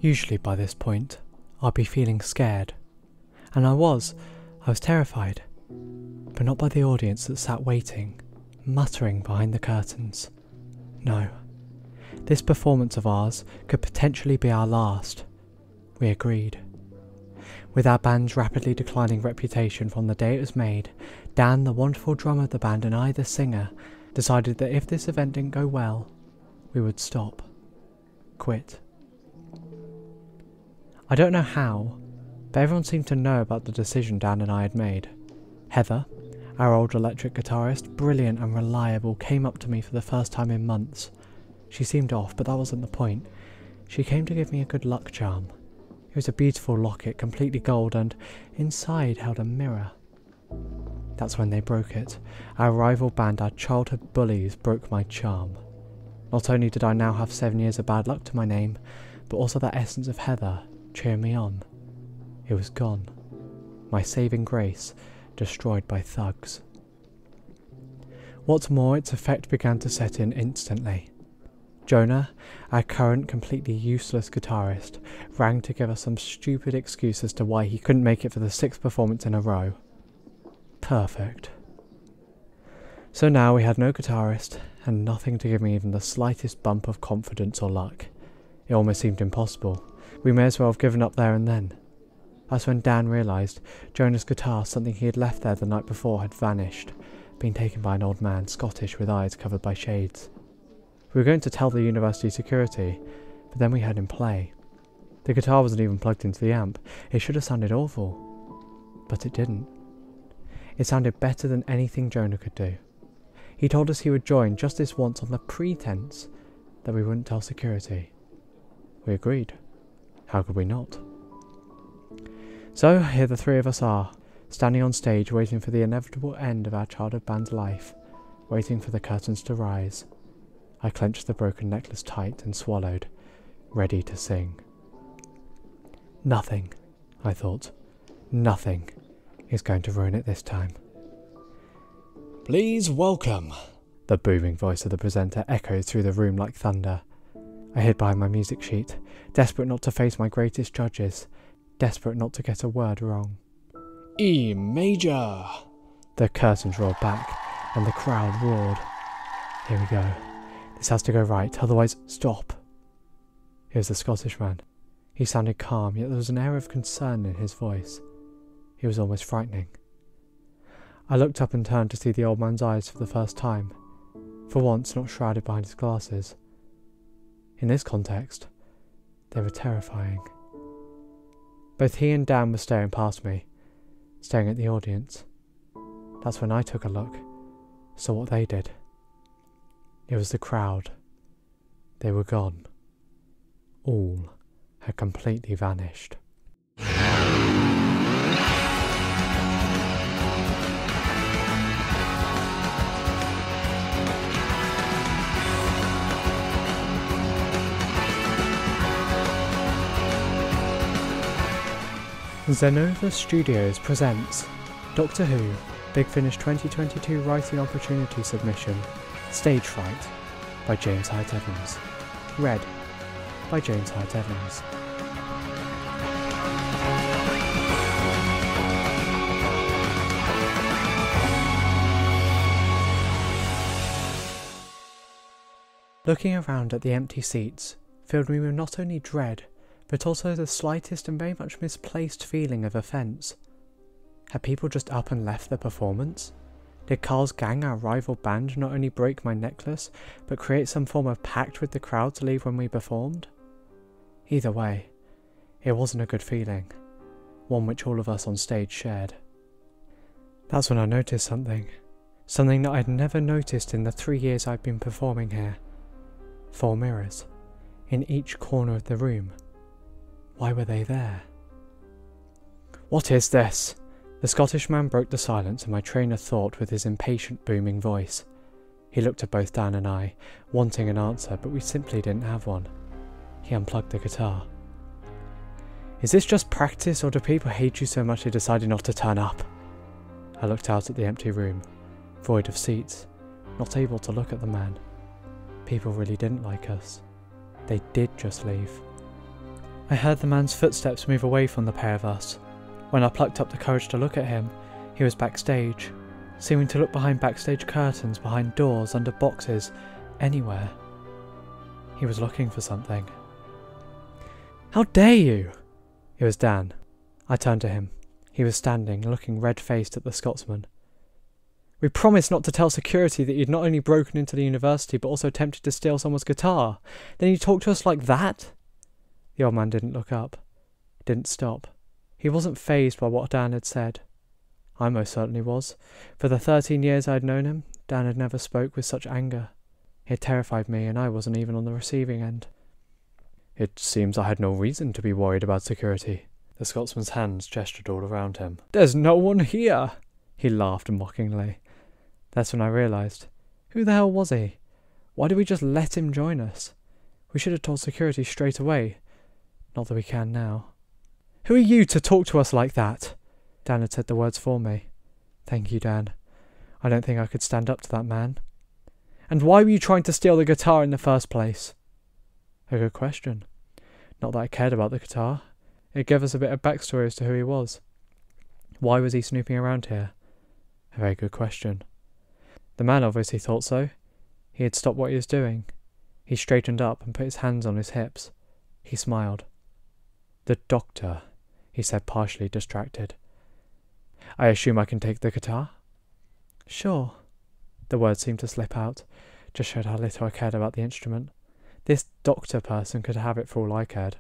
Usually by this point, I'd be feeling scared. And I was terrified. But not by the audience that sat waiting, muttering behind the curtains. No. This performance of ours could potentially be our last. We agreed. With our band's rapidly declining reputation from the day it was made, Dan, the wonderful drummer of the band, and I, the singer, decided that if this event didn't go well, we would stop. Quit. I don't know how, but everyone seemed to know about the decision Dan and I had made. Heather, our old electric guitarist, brilliant and reliable, came up to me for the first time in months. She seemed off, but that wasn't the point. She came to give me a good luck charm. It was a beautiful locket, completely gold, and inside held a mirror. That's when they broke it. Our rival band, our childhood bullies, broke my charm. Not only did I now have 7 years of bad luck to my name, but also that essence of Heather cheering me on. It was gone. My saving grace destroyed by thugs. What's more, its effect began to set in instantly. Jonah, our current completely useless guitarist, rang to give us some stupid excuse as to why he couldn't make it for the 6th performance in a row. Perfect. So now we had no guitarist, and nothing to give me even the slightest bump of confidence or luck. It almost seemed impossible. We may as well have given up there and then. That's when Dan realised Jonah's guitar, something he had left there the night before, had vanished, been taken by an old man, Scottish with eyes covered by shades. We were going to tell the university security, but then we heard him play. The guitar wasn't even plugged into the amp. It should have sounded awful, but it didn't. It sounded better than anything Jonah could do. He told us he would join just this once on the pretense that we wouldn't tell security. We agreed. How could we not? So here the three of us are, standing on stage waiting for the inevitable end of our childhood band's life, waiting for the curtains to rise. I clenched the broken necklace tight and swallowed, ready to sing. Nothing, I thought, nothing is going to ruin it this time. Please welcome. The booming voice of the presenter echoed through the room like thunder. I hid behind my music sheet, desperate not to face my greatest judges, desperate not to get a word wrong. E major! The curtains rolled back, and the crowd roared. Here we go. This has to go right, otherwise stop. It was the Scottish man. He sounded calm, yet there was an air of concern in his voice. He was almost frightening. I looked up and turned to see the old man's eyes for the first time, for once not shrouded behind his glasses. In this context, they were terrifying. Both he and Dan were staring past me, staring at the audience. That's when I took a look, saw what they did. It was the crowd. They were gone. All had completely vanished. Zenova Studios presents Doctor Who Big Finish 2022 Writing Opportunity Submission Stage Fright by James Hart Evans. Read by James Hart Evans. Looking around at the empty seats filled me with not only dread, but also the slightest and very much misplaced feeling of offence. Had people just up and left the performance? Did Carl's gang, our rival band, not only break my necklace, but create some form of pact with the crowd to leave when we performed? Either way, it wasn't a good feeling, one which all of us on stage shared. That's when I noticed something that I'd never noticed in the 3 years I'd been performing here. 4 mirrors, in each corner of the room. Why were they there? What is this? The Scottish man broke the silence in my train of thought with his impatient, booming voice. He looked at both Dan and I, wanting an answer, but we simply didn't have one. He unplugged the guitar. Is this just practice, or do people hate you so much they decided not to turn up? I looked out at the empty room, void of seats, not able to look at the man. People really didn't like us. They did just leave. I heard the man's footsteps move away from the pair of us. When I plucked up the courage to look at him, he was backstage, seeming to look behind backstage curtains, behind doors, under boxes, anywhere. He was looking for something. How dare you? It was Dan. I turned to him. He was standing, looking red-faced at the Scotsman. We promised not to tell security that you'd not only broken into the university but also attempted to steal someone's guitar. Then you talk to us like that? The old man didn't look up. Didn't stop. He wasn't fazed by what Dan had said. I most certainly was. For the 13 years I had known him, Dan had never spoke with such anger. It terrified me, and I wasn't even on the receiving end. It seems I had no reason to be worried about security. The Scotsman's hands gestured all around him. There's no one here! He laughed mockingly. That's when I realised. Who the hell was he? Why did we just let him join us? We should have told security straight away. Not that we can now. Who are you to talk to us like that? Dan had said the words for me. Thank you, Dan. I don't think I could stand up to that man. And why were you trying to steal the guitar in the first place? A good question. Not that I cared about the guitar. It gave us a bit of backstory as to who he was. Why was he snooping around here? A very good question. The man obviously thought so. He had stopped what he was doing. He straightened up and put his hands on his hips. He smiled. The doctor, he said, partially distracted. I assume I can take the guitar? Sure. The words seemed to slip out. Just showed how little I cared about the instrument. This doctor person could have it for all I cared.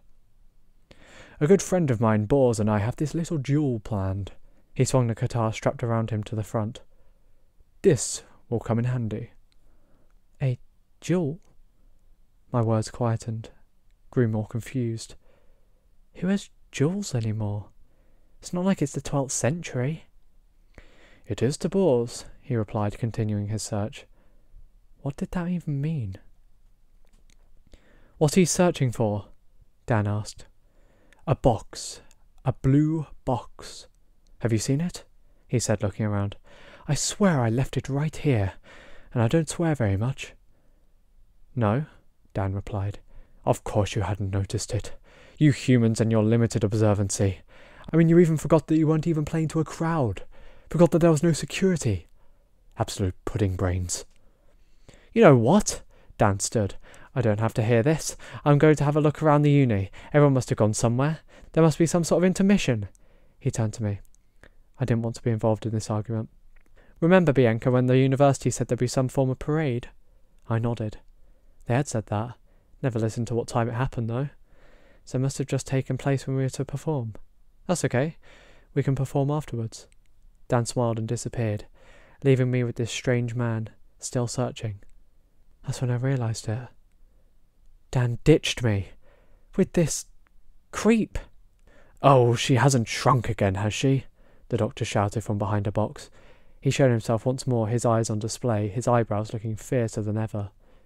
A good friend of mine, Bors, and I have this little duel planned. He swung the guitar strapped around him to the front. This will come in handy. A duel? My words quietened, grew more confused. Who has duels anymore? It's not like it's the 12th century. It is to Bors, he replied, continuing his search. What did that even mean? What are you searching for? Dan asked. A box. A blue box. Have you seen it? He said, looking around. I swear I left it right here, and I don't swear very much. No, Dan replied. Of course you hadn't noticed it. You humans and your limited observancy. I mean, you even forgot that you weren't even playing to a crowd. Forgot that there was no security. Absolute pudding brains. You know what? Dan stood. I don't have to hear this. I'm going to have a look around the uni. Everyone must have gone somewhere. There must be some sort of intermission. He turned to me. I didn't want to be involved in this argument. Remember, Bianca, when the university said there'd be some form of parade? I nodded. They had said that. Never listened to what time it happened, though. So it must have just taken place when we were to perform. That's okay. We can perform afterwards. Dan smiled and disappeared, leaving me with this strange man, still searching. That's when I realised it. Dan ditched me. With this creep. Oh, she hasn't shrunk again, has she? The doctor shouted from behind a box. He showed himself once more, his eyes on display, his eyebrows looking fiercer than ever.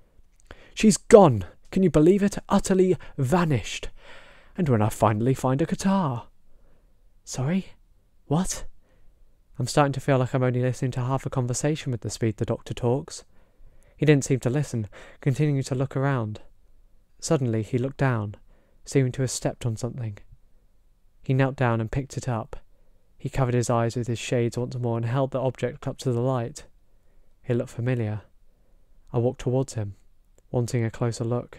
She's gone! Can you believe it? Utterly vanished. And when I finally find a guitar. Sorry? What? I'm starting to feel like I'm only listening to half a conversation with the speed the doctor talks. He didn't seem to listen, continuing to look around. Suddenly he looked down, seeming to have stepped on something. He knelt down and picked it up. He covered his eyes with his shades once more and held the object up to the light. It looked familiar. I walked towards him, wanting a closer look.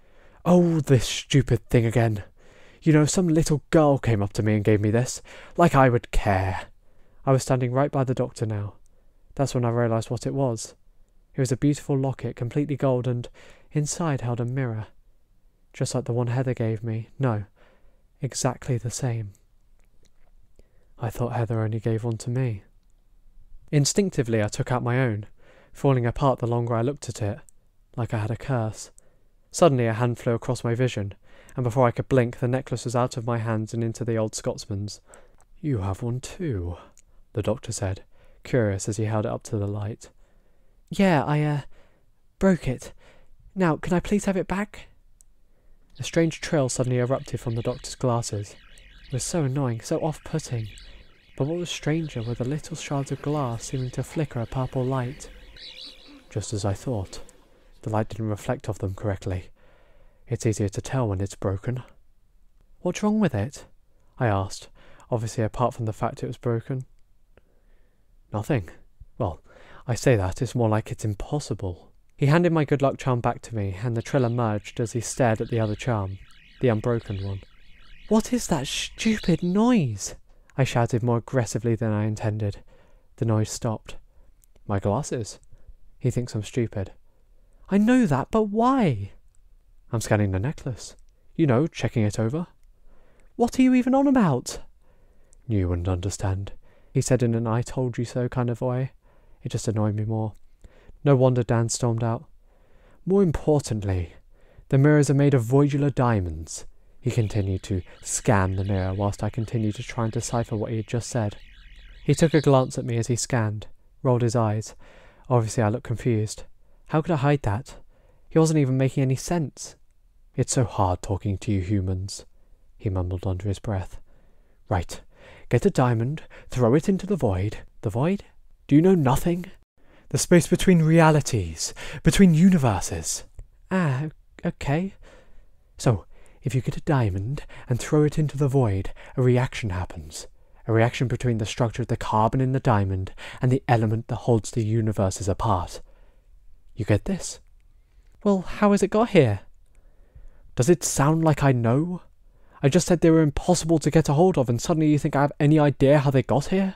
Oh, this stupid thing again. You know, some little girl came up to me and gave me this, like I would care. I was standing right by the doctor now. That's when I realised what it was. It was a beautiful locket, completely gold, and inside held a mirror. Just like the one Heather gave me. No, exactly the same. I thought Heather only gave one to me. Instinctively I took out my own, falling apart the longer I looked at it, like I had a curse. Suddenly a hand flew across my vision, and before I could blink, the necklace was out of my hands and into the old Scotsman's. You have one too, the doctor said, curious as he held it up to the light. Yeah, I broke it. Now, can I please have it back? A strange trill suddenly erupted from the doctor's glasses. It was so annoying, so off-putting. But what was stranger were the little shards of glass seeming to flicker a purple light. Just as I thought. The light didn't reflect off them correctly. It's easier to tell when it's broken. What's wrong with it? I asked, obviously apart from the fact it was broken. Nothing. Well, I say that, it's more like it's impossible. He handed my good luck charm back to me, and the trill emerged as he stared at the other charm, the unbroken one. What is that stupid noise? I shouted more aggressively than I intended. The noise stopped. My glasses. He thinks I'm stupid. I know that, but why? I'm scanning the necklace. You know, checking it over. What are you even on about? Knew you wouldn't understand, he said in an I told you so kind of way. It just annoyed me more. No wonder Dan stormed out. More importantly, the mirrors are made of voidular diamonds. He continued to scan the mirror whilst I continued to try and decipher what he had just said. He took a glance at me as he scanned, rolled his eyes. Obviously I looked confused. How could I hide that? He wasn't even making any sense. It's so hard talking to you humans, he mumbled under his breath. Right, get a diamond, throw it into the void. The void? Do you know nothing? The space between realities, between universes. Ah, okay. So, if you get a diamond and throw it into the void, a reaction happens. A reaction between the structure of the carbon in the diamond and the element that holds the universes apart. You get this? Well, how has it got here? Does it sound like I know? I just said they were impossible to get a hold of, and suddenly you think I have any idea how they got here?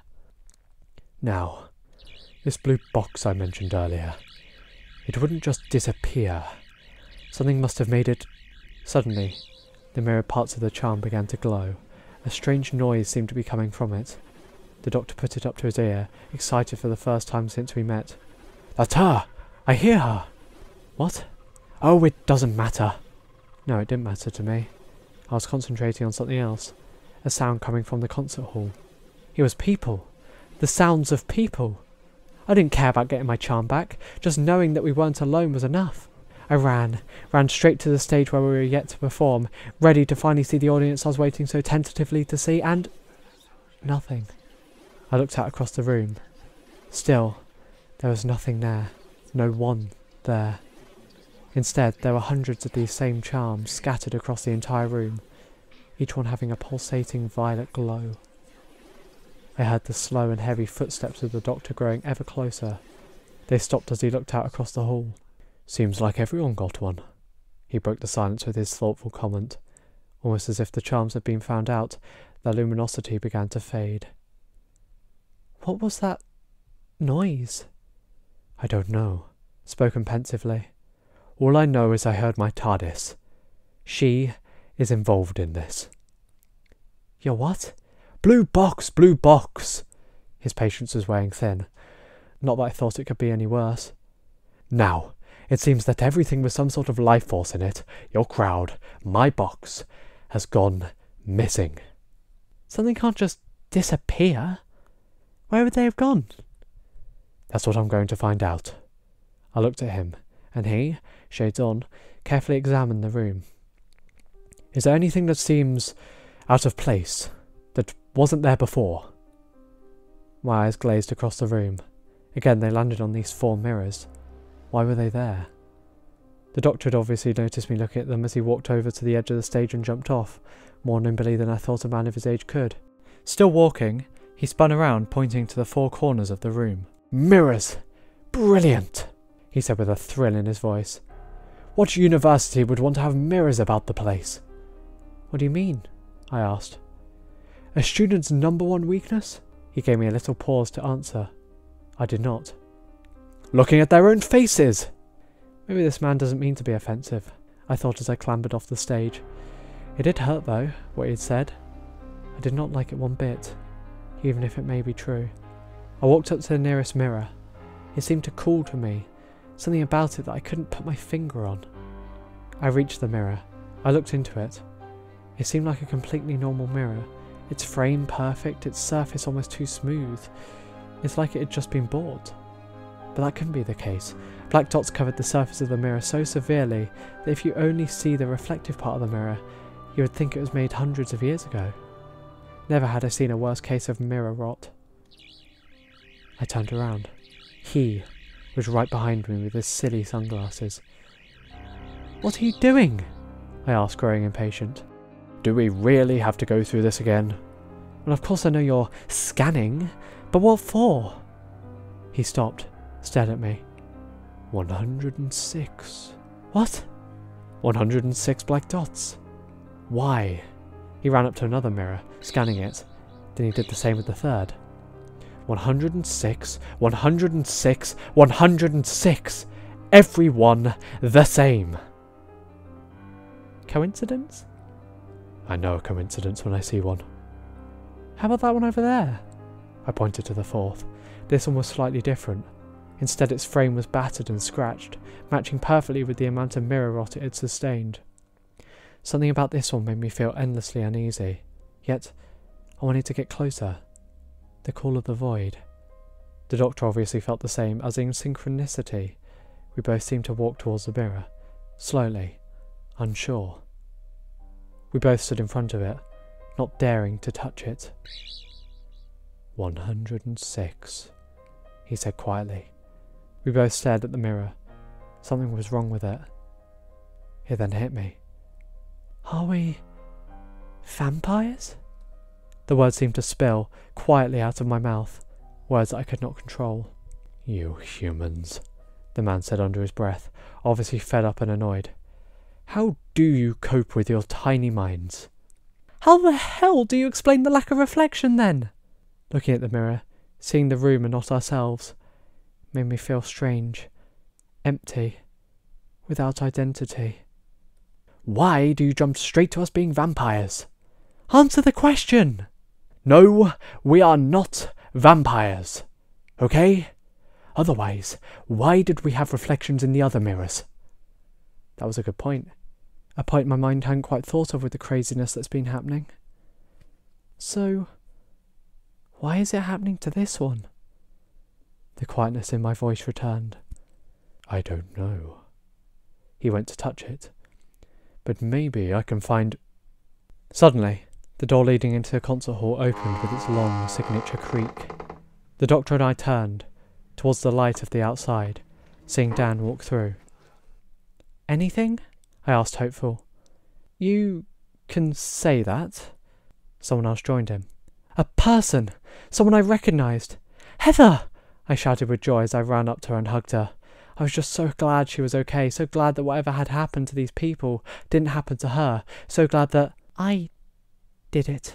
Now, this blue box I mentioned earlier, it wouldn't just disappear. Something must have made it... Suddenly, the mirrored parts of the charm began to glow. A strange noise seemed to be coming from it. The doctor put it up to his ear, excited for the first time since we met. That's her! I hear her! What? Oh, it doesn't matter. No, it didn't matter to me. I was concentrating on something else. A sound coming from the concert hall. It was people. The sounds of people. I didn't care about getting my charm back. Just knowing that we weren't alone was enough. I ran straight to the stage where we were yet to perform, ready to finally see the audience I was waiting so tentatively to see, and... nothing. I looked out across the room. Still, there was nothing there. No one there. Instead, there were hundreds of these same charms scattered across the entire room, each one having a pulsating violet glow. I heard the slow and heavy footsteps of the doctor growing ever closer. They stopped as he looked out across the hall. Seems like everyone got one. He broke the silence with his thoughtful comment. Almost as if the charms had been found out, their luminosity began to fade. What was that noise? I don't know, spoken pensively. All I know is I heard my TARDIS. She is involved in this. Your what? Blue box, blue box! His patience was wearing thin. Not that I thought it could be any worse. Now, it seems that everything with some sort of life force in it, your crowd, my box, has gone missing. Something can't just disappear. Where would they have gone? That's what I'm going to find out. I looked at him, and he, shades on, carefully examined the room. Is there anything that seems out of place, that wasn't there before? My eyes glazed across the room. Again they landed on these 4 mirrors. Why were they there? The doctor had obviously noticed me looking at them as he walked over to the edge of the stage and jumped off, more nimbly than I thought a man of his age could. Still walking, he spun around, pointing to the 4 corners of the room. Mirrors! Brilliant! He said with a thrill in his voice. What university would want to have mirrors about the place? What do you mean? I asked. A student's #1 weakness? He gave me a little pause to answer. I did not. Looking at their own faces! Maybe this man doesn't mean to be offensive, I thought as I clambered off the stage. It did hurt though, what he had said. I did not like it one bit, even if it may be true. I walked up to the nearest mirror. It seemed to call to me, something about it that I couldn't put my finger on. I reached the mirror. I looked into it. It seemed like a completely normal mirror, its frame perfect, its surface almost too smooth. It's like it had just been bought. But that couldn't be the case. Black dots covered the surface of the mirror so severely that if you only see the reflective part of the mirror, you would think it was made hundreds of years ago. Never had I seen a worse case of mirror rot. I turned around. He was right behind me with his silly sunglasses. What are you doing? I asked, growing impatient. Do we really have to go through this again? Well, of course I know you're scanning, but what for? He stopped, stared at me. 106. What? 106 black dots. Why? He ran up to another mirror, scanning it. Then he did the same with the third. 106, 106, 106. Every one the same. Coincidence? I know a coincidence when I see one. How about that one over there? I pointed to the fourth. This one was slightly different. Instead, its frame was battered and scratched, matching perfectly with the amount of mirror rot it had sustained. Something about this one made me feel endlessly uneasy. Yet, I wanted to get closer. The call of the void. The doctor obviously felt the same, as in synchronicity. We both seemed to walk towards the mirror, slowly, unsure. We both stood in front of it, not daring to touch it. 106, he said quietly. We both stared at the mirror. Something was wrong with it. It then hit me. Are we vampires? The words seemed to spill quietly out of my mouth, words that I could not control. You humans, the man said under his breath, obviously fed up and annoyed. How do you cope with your tiny minds? How the hell do you explain the lack of reflection then? Looking at the mirror, seeing the room and not ourselves, made me feel strange, empty, without identity. Why do you jump straight to us being vampires? Answer the question! No, we are not vampires. Okay? Otherwise, why did we have reflections in the other mirrors? That was a good point. A point my mind hadn't quite thought of with the craziness that's been happening. So, why is it happening to this one? The quietness in my voice returned. I don't know. He went to touch it. But maybe I can find... Suddenly, the door leading into the concert hall opened with its long signature creak. The doctor and I turned, towards the light of the outside, seeing Dan walk through. Anything? I asked, hopeful. You can say that. Someone else joined him. A person! Someone I recognised! Heather! I shouted with joy as I ran up to her and hugged her. I was just so glad she was okay, so glad that whatever had happened to these people didn't happen to her, so glad that I did it.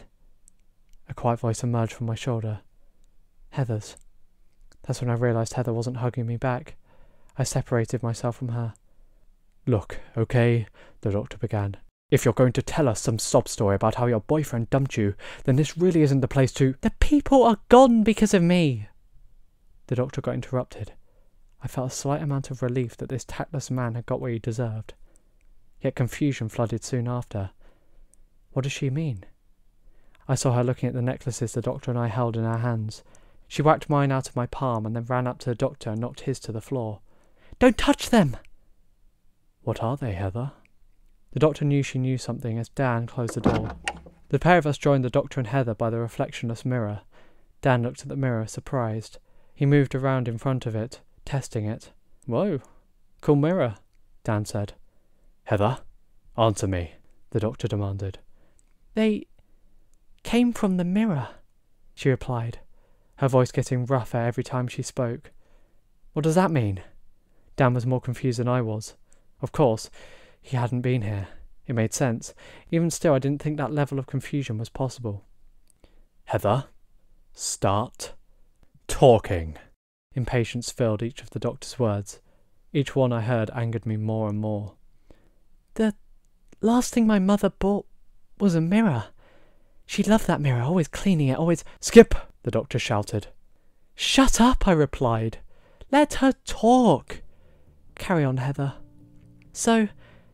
A quiet voice emerged from my shoulder. Heather's. That's when I realised Heather wasn't hugging me back. I separated myself from her. Look, okay, the doctor began. If you're going to tell us some sob story about how your boyfriend dumped you, then this really isn't the place to... The people are gone because of me! The doctor got interrupted. I felt a slight amount of relief that this tactless man had got what he deserved. Yet confusion flooded soon after. What does she mean? I saw her looking at the necklaces the doctor and I held in our hands. She whacked mine out of my palm and then ran up to the doctor and knocked his to the floor. Don't touch them! What are they, Heather? The doctor knew she knew something as Dan closed the door. The pair of us joined the doctor and Heather by the reflectionless mirror. Dan looked at the mirror, surprised. He moved around in front of it, testing it. Whoa, cool mirror, Dan said. Heather, answer me, the doctor demanded. They came from the mirror, she replied, her voice getting rougher every time she spoke. What does that mean? Dan was more confused than I was. Of course, he hadn't been here. It made sense. Even still, I didn't think that level of confusion was possible. Heather, start talking. Impatience filled each of the doctor's words. Each one I heard angered me more and more. The last thing my mother bought was a mirror. She loved that mirror, always cleaning it, always... Skip! The doctor shouted. Shut up, I replied. Let her talk. Carry on, Heather. So,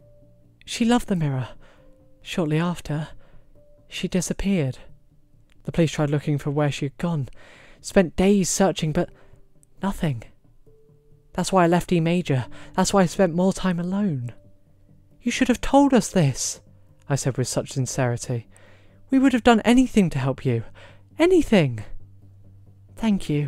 she loved the mirror. Shortly after, she disappeared. The police tried looking for where she had gone. Spent days searching, but nothing. That's why I left E Major. That's why I spent more time alone. You should have told us this, I said with such sincerity. We would have done anything to help you. Anything. Thank you.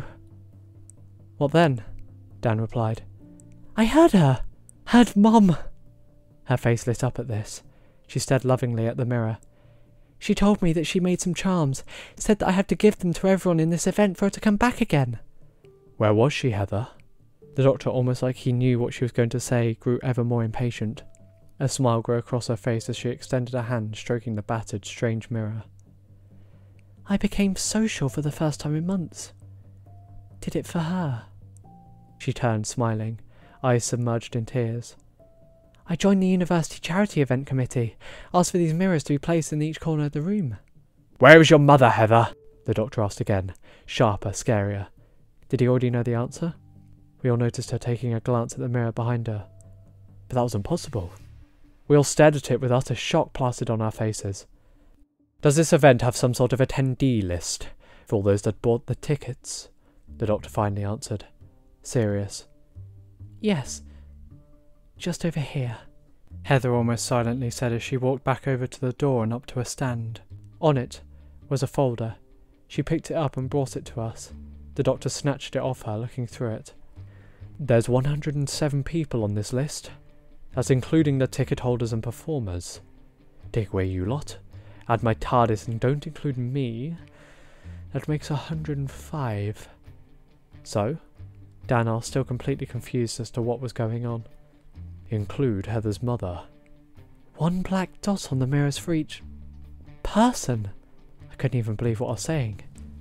What then? Dan replied. I heard her. Heard Mom. Her face lit up at this. She stared lovingly at the mirror. She told me that she made some charms, said that I had to give them to everyone in this event for her to come back again. Where was she, Heather? The doctor, almost like he knew what she was going to say, grew ever more impatient. A smile grew across her face as she extended a hand, stroking the battered, strange mirror. I became social for the first time in months. Did it for her. She turned, smiling, eyes submerged in tears. I joined the university charity event committee, asked for these mirrors to be placed in each corner of the room. Where is your mother, Heather? The doctor asked again, sharper, scarier. Did he already know the answer? We all noticed her taking a glance at the mirror behind her. But that was impossible. We all stared at it with utter shock plastered on our faces. Does this event have some sort of attendee list for all those that bought the tickets? The doctor finally answered, serious. Yes, just over here. Heather almost silently said as she walked back over to the door and up to a stand. On it was a folder. She picked it up and brought it to us. The doctor snatched it off her, looking through it. There's 107 people on this list. That's including the ticket holders and performers. Take away you lot, add my TARDIS and don't include me. That makes 105. So? Dan asked, still completely confused as to what was going on. Include Heather's mother. 1 black dot on the mirrors for each person. I couldn't even believe what I was saying.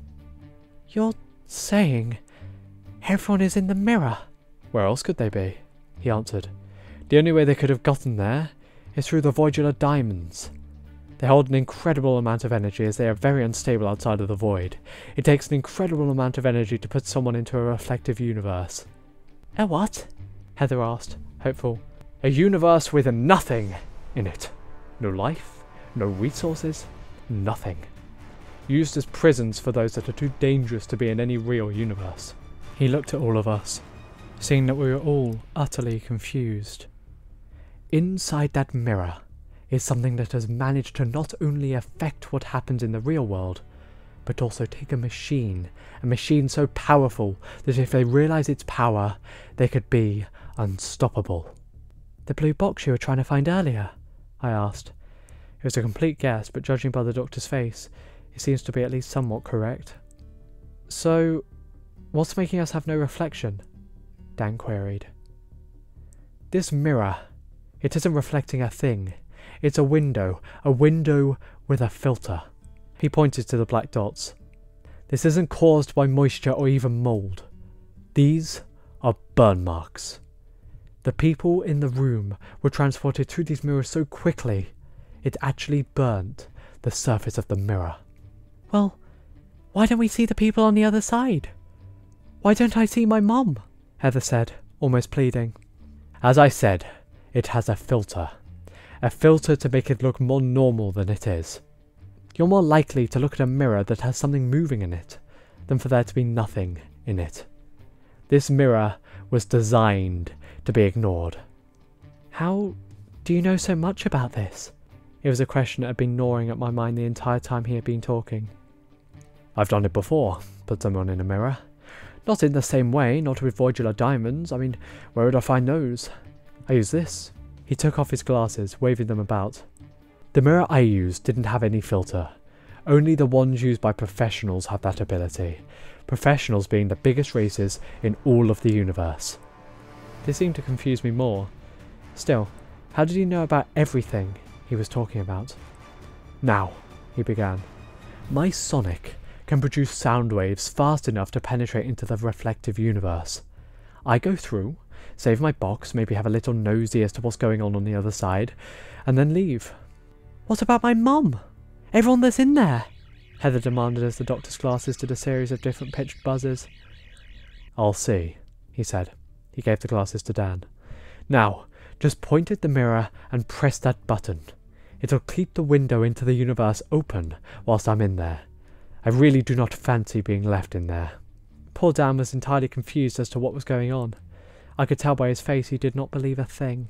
You're saying everyone is in the mirror? Where else could they be? He answered. The only way they could have gotten there is through the voidular diamonds. They hold an incredible amount of energy as they are very unstable outside of the void. It takes an incredible amount of energy to put someone into a reflective universe. A what? Heather asked, hopeful. A universe with nothing in it. No life, no resources, nothing. Used as prisons for those that are too dangerous to be in any real universe. He looked at all of us, seeing that we were all utterly confused. Inside that mirror is something that has managed to not only affect what happens in the real world, but also take a machine so powerful that if they realize its power, they could be unstoppable. The blue box you were trying to find earlier? I asked. It was a complete guess, but judging by the doctor's face, it seems to be at least somewhat correct. So, what's making us have no reflection? Dan queried. This mirror, it isn't reflecting a thing. It's a window with a filter. He pointed to the black dots. This isn't caused by moisture or even mould. These are burn marks. The people in the room were transported through these mirrors so quickly, it actually burnt the surface of the mirror. Well, why don't we see the people on the other side? Why don't I see my mom? Heather said, almost pleading. As I said, it has a filter. A filter to make it look more normal than it is. You're more likely to look at a mirror that has something moving in it than for there to be nothing in it. This mirror was designed to be ignored. How do you know so much about this? It was a question that had been gnawing at my mind the entire time he had been talking. I've done it before, put someone in a mirror. Not in the same way, not with voidular diamonds. I mean, where would I find those? I use this. He took off his glasses, waving them about. The mirror I used didn't have any filter. Only the ones used by professionals have that ability. Professionals being the biggest races in all of the universe. This seemed to confuse me more. Still, how did he know about everything he was talking about? Now, he began. My sonic can produce sound waves fast enough to penetrate into the reflective universe. I go through, save my box, maybe have a little nosy as to what's going on the other side, and then leave. What about my mum? Everyone that's in there? Heather demanded as the doctor's glasses did a series of different pitched buzzes. I'll see, he said. He gave the glasses to Dan. Now, just point at the mirror and press that button. It'll keep the window into the universe open whilst I'm in there. I really do not fancy being left in there. Poor Dan was entirely confused as to what was going on. I could tell by his face he did not believe a thing.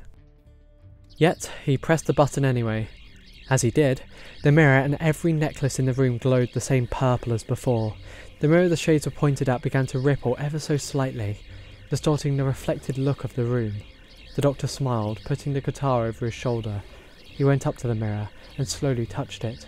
Yet, he pressed the button anyway. As he did, the mirror and every necklace in the room glowed the same purple as before. The mirror the shades were pointed at began to ripple ever so slightly, distorting the reflected look of the room. The doctor smiled, putting the guitar over his shoulder. He went up to the mirror and slowly touched it.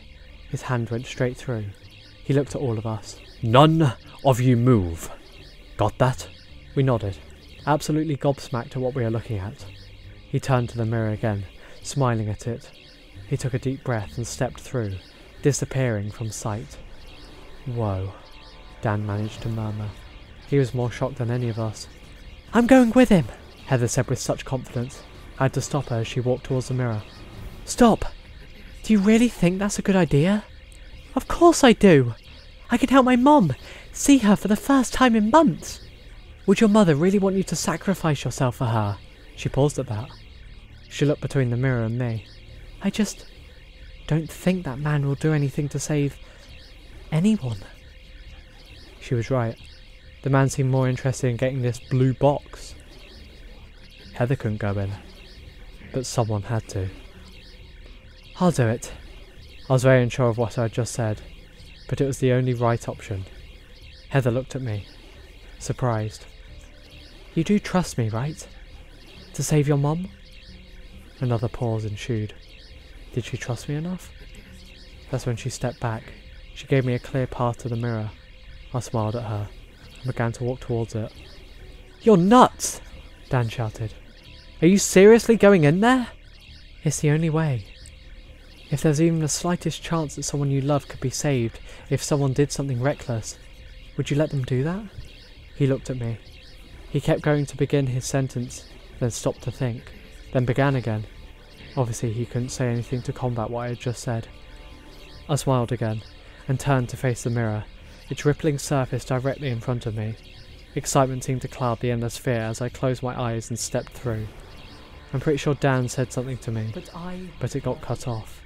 His hand went straight through. He looked at all of us. "None of you move. Got that?" We nodded, absolutely gobsmacked at what we were looking at. He turned to the mirror again, smiling at it. He took a deep breath and stepped through, disappearing from sight. "Whoa," Dan managed to murmur. He was more shocked than any of us. "I'm going with him," Heather said with such confidence. I had to stop her as she walked towards the mirror. "Stop! Do you really think that's a good idea?" "Of course I do! I can help my mom see her for the first time in months." "Would your mother really want you to sacrifice yourself for her?" She paused at that. She looked between the mirror and me. "I just don't think that man will do anything to save anyone." She was right. The man seemed more interested in getting this blue box. Heather couldn't go in, but someone had to. "I'll do it." I was very unsure of what I had just said, but it was the only right option. Heather looked at me, surprised. "You do trust me, right? To save your mom?" Another pause ensued. Did she trust me enough? That's when she stepped back. She gave me a clear path to the mirror. I smiled at her and began to walk towards it. "You're nuts!" Dan shouted. "Are you seriously going in there?" "It's the only way. If there's even the slightest chance that someone you love could be saved if someone did something reckless, would you let them do that?" He looked at me. He kept going to begin his sentence, then stopped to think, then began again. Obviously he couldn't say anything to combat what I had just said. I smiled again, and turned to face the mirror, its rippling surface directly in front of me. Excitement seemed to cloud the endless fear as I closed my eyes and stepped through. I'm pretty sure Dan said something to me, but it got cut off.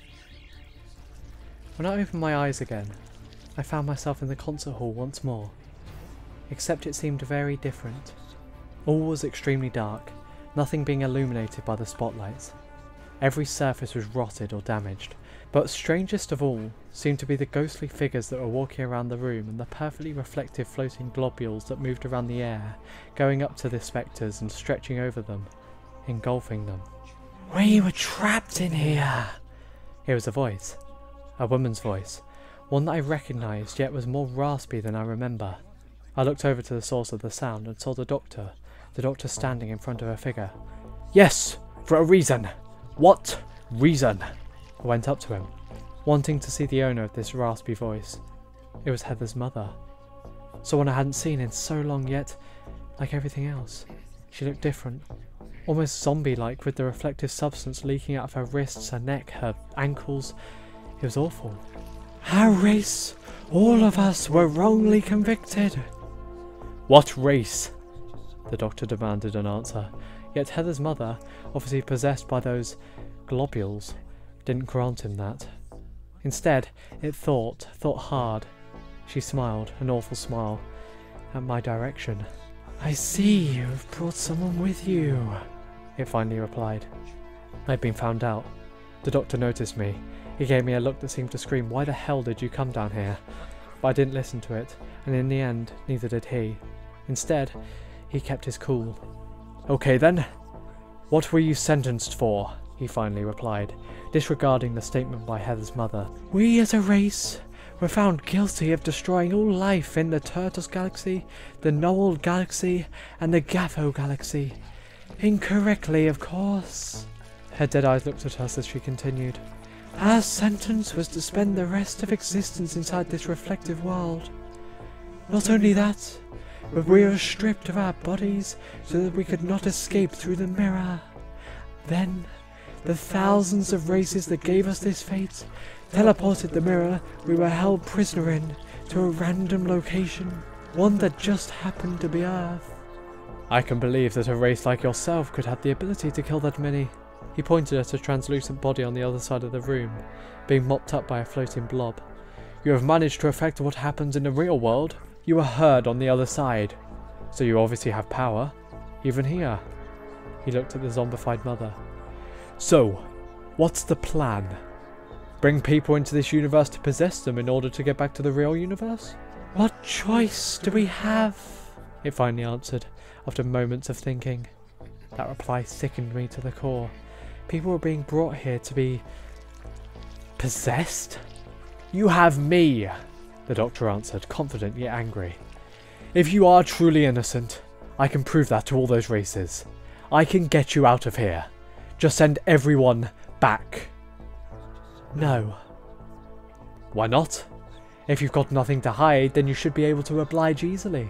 When I opened my eyes again, I found myself in the concert hall once more. Except it seemed very different. All was extremely dark, nothing being illuminated by the spotlights. Every surface was rotted or damaged, but strangest of all seemed to be the ghostly figures that were walking around the room and the perfectly reflective floating globules that moved around the air, going up to the spectres and stretching over them, engulfing them. "We were trapped in here!" It was a voice. A woman's voice. One that I recognised, yet was more raspy than I remember. I looked over to the source of the sound and saw the doctor standing in front of a figure. "Yes, for a reason. What reason?" I went up to him, wanting to see the owner of this raspy voice. It was Heather's mother. Someone I hadn't seen in so long, yet, like everything else, she looked different. Almost zombie-like, with the reflective substance leaking out of her wrists, her neck, her ankles. It was awful. "Our race, all of us, were wrongly convicted." "What race?" The doctor demanded an answer, yet Heather's mother, obviously possessed by those globules, didn't grant him that. Instead, it thought hard. She smiled, an awful smile, at my direction. "I see you have brought someone with you," it finally replied. I'd been found out. The doctor noticed me. He gave me a look that seemed to scream, "Why the hell did you come down here?" But I didn't listen to it, and in the end, neither did he. Instead, he kept his cool. "Okay then, what were you sentenced for?" he finally replied, disregarding the statement by Heather's mother. "We as a race were found guilty of destroying all life in the Turtles Galaxy, the Noel Galaxy, and the Gaffo Galaxy. Incorrectly, of course." Her dead eyes looked at us as she continued. "Our sentence was to spend the rest of existence inside this reflective world. Not only that, but we were stripped of our bodies so that we could not escape through the mirror. Then, the thousands of races that gave us this fate teleported the mirror we were held prisoner in to a random location, one that just happened to be Earth." "I can believe that a race like yourself could have the ability to kill that many." He pointed at a translucent body on the other side of the room, being mopped up by a floating blob. "You have managed to affect what happens in the real world. You were heard on the other side. So you obviously have power, even here." He looked at the zombified mother. "So, what's the plan? Bring people into this universe to possess them in order to get back to the real universe?" "What choice do we have?" it finally answered, after moments of thinking. That reply sickened me to the core. People were being brought here to be possessed? You have me, the doctor answered, confident yet angry. If you are truly innocent, I can prove that to all those races. I can get you out of here. Just send everyone back. No. Why not? If you've got nothing to hide, then you should be able to oblige easily.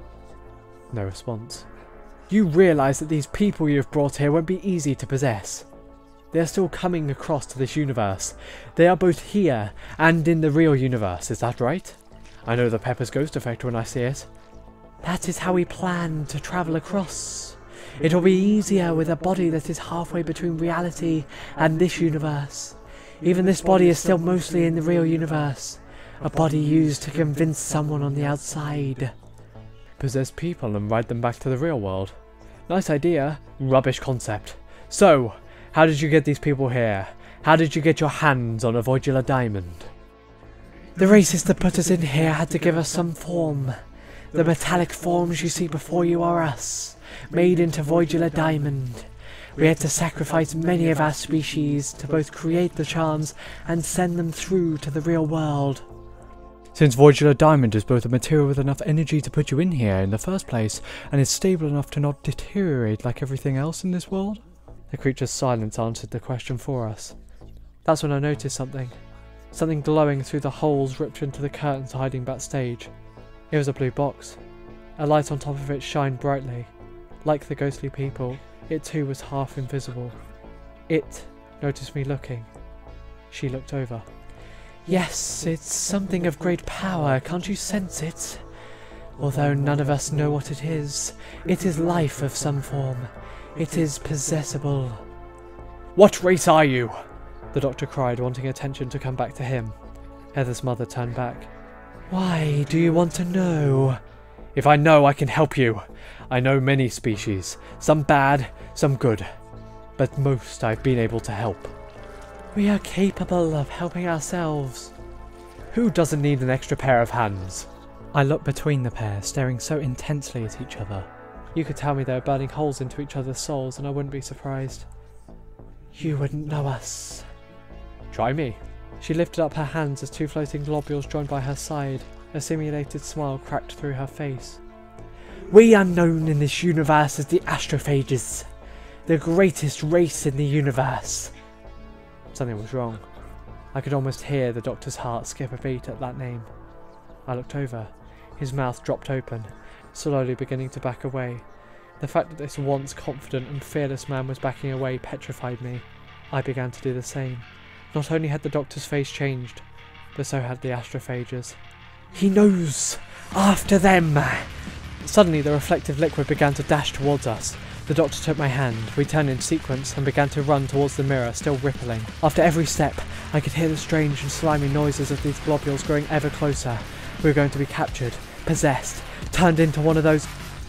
No response. You realise that these people you have brought here won't be easy to possess. They are still coming across to this universe. They are both here and in the real universe, is that right? I know the Pepper's ghost effect when I see it. That is how we plan to travel across. It'll be easier with a body that is halfway between reality and this universe. Even this body is still mostly in the real universe. A body used to convince someone on the outside. Possess people and ride them back to the real world. Nice idea, rubbish concept. So, how did you get these people here? How did you get your hands on a Voidula diamond? The races that put us in here had to give us some form. The metallic forms you see before you are us, made into Voidula diamond. We had to sacrifice many of our species to both create the charms and send them through to the real world. Since Voidula diamond is both a material with enough energy to put you in here in the first place, and is stable enough to not deteriorate like everything else in this world? The creature's silence answered the question for us. That's when I noticed something. Something glowing through the holes ripped into the curtains hiding backstage. It was a blue box. A light on top of it shined brightly. Like the ghostly people, it too was half invisible. It noticed me looking. She looked over. Yes, it's something of great power, can't you sense it? Although none of us know what it is life of some form. It is possessible. What race are you? The doctor cried, wanting attention to come back to him. Heather's mother turned back. Why do you want to know? If I know, I can help you. I know many species, some bad, some good, but most I've been able to help. We are capable of helping ourselves. Who doesn't need an extra pair of hands? I looked between the pair, staring so intensely at each other. You could tell me they were burning holes into each other's souls and I wouldn't be surprised. You wouldn't know us. Try me. She lifted up her hands as two floating globules joined by her side. A simulated smile cracked through her face. We are known in this universe as the Astrophages, the greatest race in the universe. Something was wrong. I could almost hear the doctor's heart skip a beat at that name. I looked over. His mouth dropped open, slowly beginning to back away. The fact that this once confident and fearless man was backing away petrified me. I began to do the same. Not only had the doctor's face changed, but so had the Astrophages. He knows! After them! Suddenly the reflective liquid began to dash towards us. The doctor took my hand, we turned in sequence and began to run towards the mirror, still rippling. After every step, I could hear the strange and slimy noises of these globules growing ever closer. We were going to be captured, possessed, turned into one of those...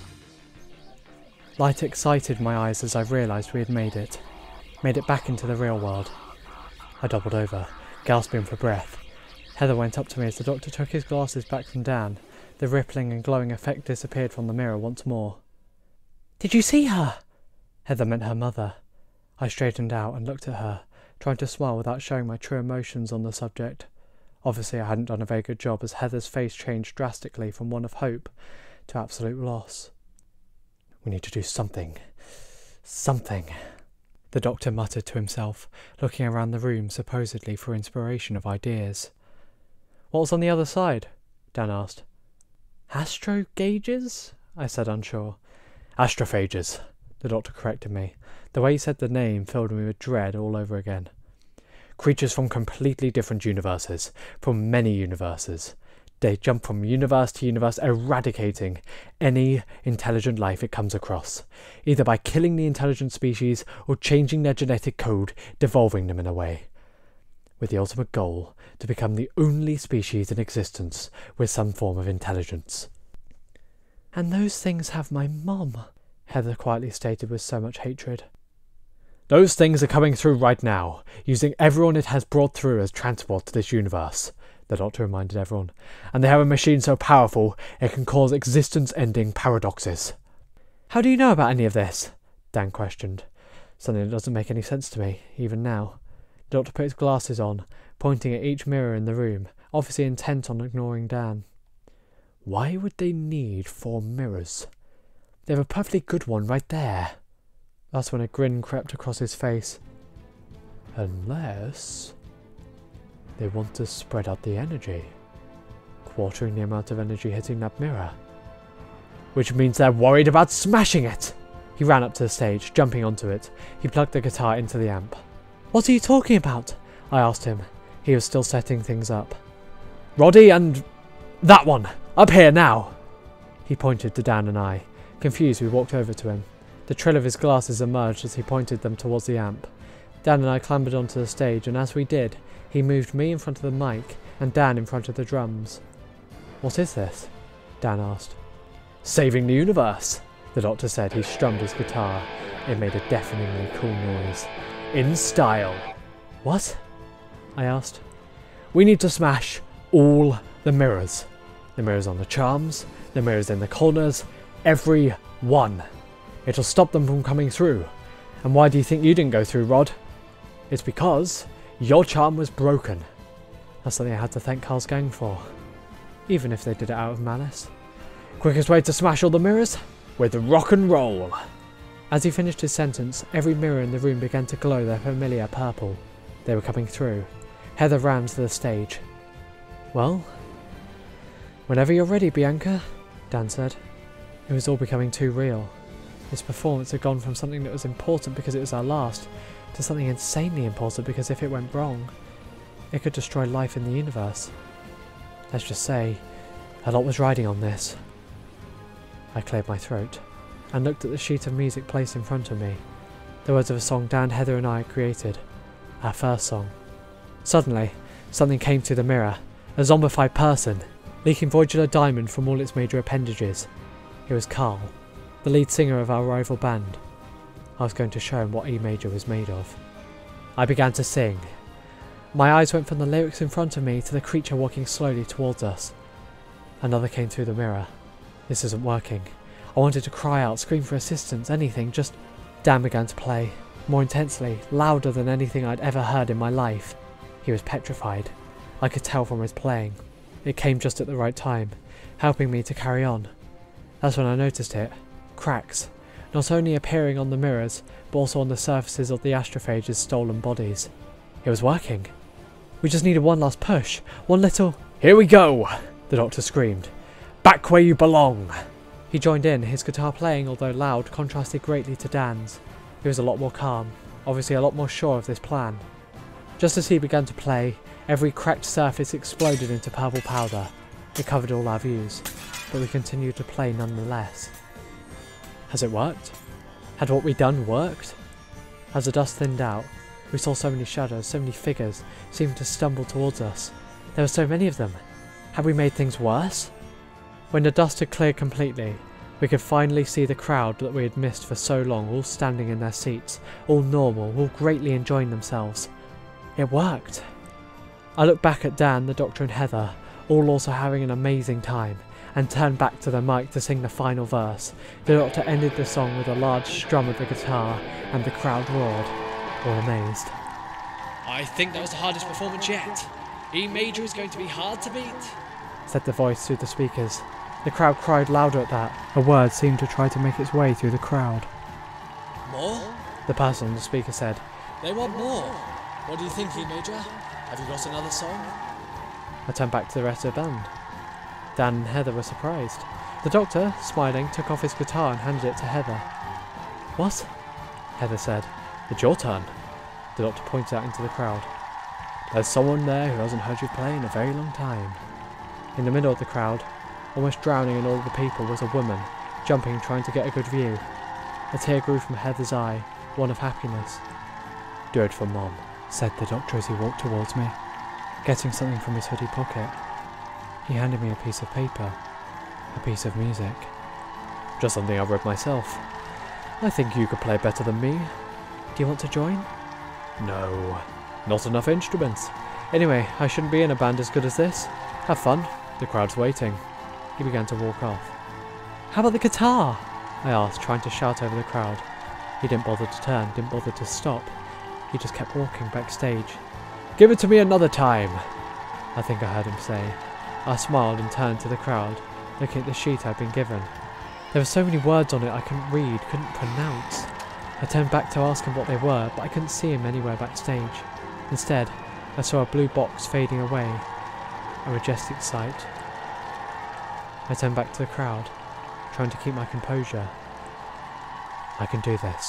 Light excited my eyes as I realised we had made it. Made it back into the real world. I doubled over, gasping for breath. Heather went up to me as the doctor took his glasses back from Dan. The rippling and glowing effect disappeared from the mirror once more. Did you see her? Heather meant her mother. I straightened out and looked at her, trying to smile without showing my true emotions on the subject. Obviously I hadn't done a very good job as Heather's face changed drastically from one of hope to absolute loss. We need to do something. Something. The doctor muttered to himself, looking around the room supposedly for inspiration of ideas. What was on the other side? Dan asked. Astro gauges? I said, unsure. Astrophages, the doctor corrected me. The way he said the name filled me with dread all over again. Creatures from completely different universes, from many universes. They jump from universe to universe, eradicating any intelligent life it comes across, either by killing the intelligent species or changing their genetic code, devolving them in a way. With the ultimate goal to become the only species in existence with some form of intelligence. And those things have my mom, Heather quietly stated with so much hatred. Those things are coming through right now, using everyone it has brought through as transport to this universe, the doctor reminded everyone, and they have a machine so powerful it can cause existence-ending paradoxes. How do you know about any of this? Dan questioned. Something that doesn't make any sense to me, even now. The doctor put his glasses on, pointing at each mirror in the room, obviously intent on ignoring Dan. Why would they need 4 mirrors? They have a perfectly good one right there. That's when a grin crept across his face. Unless they want to spread out the energy, quartering the amount of energy hitting that mirror. Which means they're worried about smashing it! He ran up to the stage, jumping onto it. He plugged the guitar into the amp. What are you talking about? I asked him. He was still setting things up. Roddy and that one! Up here now! He pointed to Dan and I. Confused, we walked over to him. The trill of his glasses emerged as he pointed them towards the amp. Dan and I clambered onto the stage, and as we did, he moved me in front of the mic and Dan in front of the drums. What is this? Dan asked. Saving the universe, the Doctor said. He strummed his guitar. It made a deafeningly cool noise. In style. What? I asked. We need to smash all the mirrors. The mirrors on the charms, the mirrors in the corners, every one. It'll stop them from coming through. And why do you think you didn't go through, Rod? It's because your charm was broken. That's something I had to thank Carl's gang for. Even if they did it out of malice. Quickest way to smash all the mirrors? With rock and roll. As he finished his sentence, every mirror in the room began to glow their familiar purple. They were coming through. Heather ran to the stage. Well, whenever you're ready, Bianca, Dan said. It was all becoming too real. This performance had gone from something that was important because it was our last, to something insanely important because if it went wrong, it could destroy life in the universe. Let's just say, a lot was riding on this. I cleared my throat, and looked at the sheet of music placed in front of me. The words of a song Dan, Heather and I had created. Our first song. Suddenly, something came through the mirror. A zombified person, leaking voidular diamond from all its major appendages. It was Carl, the lead singer of our rival band. I was going to show him what E major was made of. I began to sing. My eyes went from the lyrics in front of me to the creature walking slowly towards us. Another came through the mirror. This isn't working. I wanted to cry out, scream for assistance, anything, just... Dan began to play, more intensely, louder than anything I'd ever heard in my life. He was petrified. I could tell from his playing. It came just at the right time, helping me to carry on. That's when I noticed it. Cracks. Not only appearing on the mirrors, but also on the surfaces of the astrophages' stolen bodies. It was working. We just needed one last push. One little... Here we go! The Doctor screamed. Back where you belong! He joined in, his guitar playing, although loud, contrasted greatly to Dan's. He was a lot more calm, obviously a lot more sure of this plan. Just as he began to play, every cracked surface exploded into purple powder. It covered all our views, but we continued to play nonetheless. Has it worked? Had what we'd done worked? As the dust thinned out, we saw so many shadows, so many figures, seeming to stumble towards us. There were so many of them. Had we made things worse? When the dust had cleared completely, we could finally see the crowd that we had missed for so long, all standing in their seats, all normal, all greatly enjoying themselves. It worked. I looked back at Dan, the Doctor and Heather, all also having an amazing time, and turned back to the mic to sing the final verse. The Doctor ended the song with a large strum of the guitar, and the crowd roared, all amazed. I think that was the hardest performance yet. E major is going to be hard to beat, said the voice through the speakers. The crowd cried louder at that. A word seemed to try to make its way through the crowd. More? The person on the speaker said. They want more. What do you think, E major? Have you got another song? I turned back to the rest of the band. Dan and Heather were surprised. The Doctor, smiling, took off his guitar and handed it to Heather. What? Heather said. It's your turn. The Doctor pointed out into the crowd. There's someone there who hasn't heard you play in a very long time. In the middle of the crowd, almost drowning in all the people, was a woman, jumping, trying to get a good view. A tear grew from Heather's eye, one of happiness. Do it for Mom, said the Doctor as he walked towards me, getting something from his hoodie pocket. He handed me a piece of paper, a piece of music. Just something I've read myself. I think you could play better than me. Do you want to join? No, not enough instruments. Anyway, I shouldn't be in a band as good as this. Have fun. The crowd's waiting. He began to walk off. How about the guitar? I asked, trying to shout over the crowd. He didn't bother to turn, didn't bother to stop. He just kept walking backstage. Give it to me another time. I think I heard him say. I smiled and turned to the crowd, looking at the sheet I'd been given. There were so many words on it I couldn't read, couldn't pronounce. I turned back to ask him what they were, but I couldn't see him anywhere backstage. Instead, I saw a blue box fading away, a majestic sight. I turned back to the crowd, trying to keep my composure. I can do this.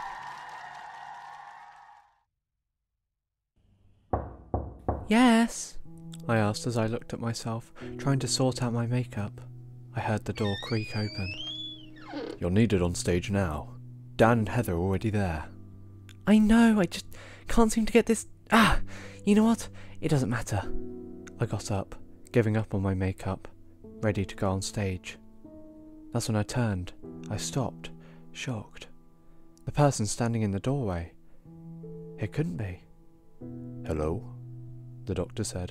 Yes? I asked as I looked at myself, trying to sort out my makeup. I heard the door creak open. You're needed on stage now. Dan and Heather are already there. I know, I just can't seem to get this... You know what? It doesn't matter. I got up, giving up on my makeup, ready to go on stage. That's when I turned. I stopped, shocked. The person standing in the doorway. It couldn't be. Hello? The doctor said.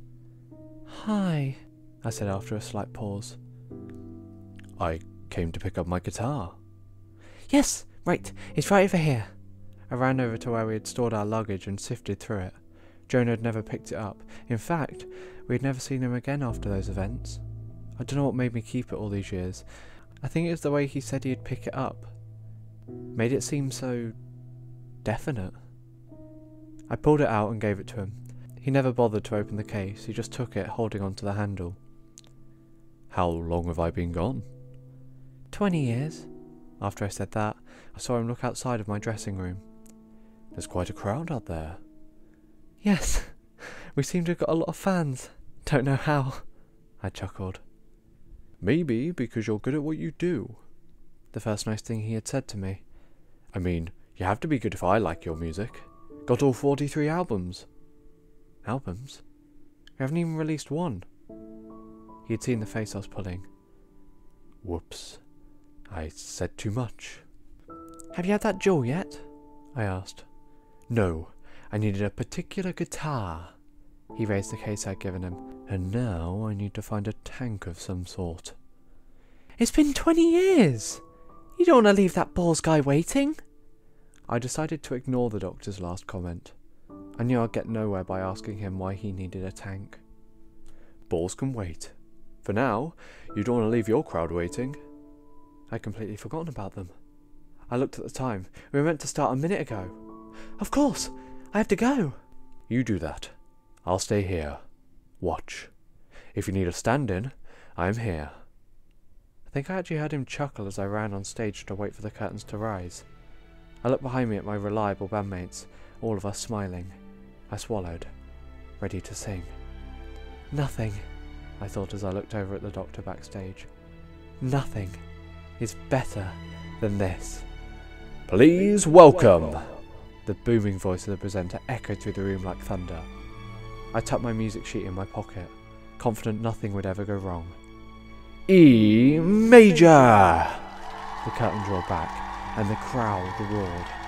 Hi, I said after a slight pause. I came to pick up my guitar. Yes, right, it's right over here. I ran over to where we had stored our luggage and sifted through it. Jonah had never picked it up. In fact, we had never seen him again after those events. I don't know what made me keep it all these years. I think it was the way he said he'd pick it up. Made it seem so... definite. I pulled it out and gave it to him. He never bothered to open the case, he just took it, holding onto the handle. How long have I been gone? 20 years. After I said that, I saw him look outside of my dressing room. There's quite a crowd out there. Yes, we seem to have got a lot of fans. Don't know how. I chuckled. Maybe because you're good at what you do. The first nice thing he had said to me. I mean, you have to be good if I like your music. Got all 43 albums. Albums? We haven't even released one. He had seen the face I was pulling. Whoops. I said too much. Have you had that jewel yet? I asked. No, I needed a particular guitar. He raised the case I'd given him. And now I need to find a tank of some sort. It's been 20 years! You don't want to leave that balls guy waiting? I decided to ignore the doctor's last comment. I knew I'd get nowhere by asking him why he needed a tank. Balls can wait. For now, you don't want to leave your crowd waiting. I'd completely forgotten about them. I looked at the time. We were meant to start a minute ago. Of course! I have to go! You do that. I'll stay here. Watch. If you need a stand-in, I'm here. I think I actually heard him chuckle as I ran on stage to wait for the curtains to rise. I looked behind me at my reliable bandmates, all of us smiling. I swallowed, ready to sing. Nothing, I thought as I looked over at the doctor backstage. Nothing is better than this. Please welcome! The booming voice of the presenter echoed through the room like thunder. I tucked my music sheet in my pocket, confident nothing would ever go wrong. E major! The curtain drew back, and the crowd roared.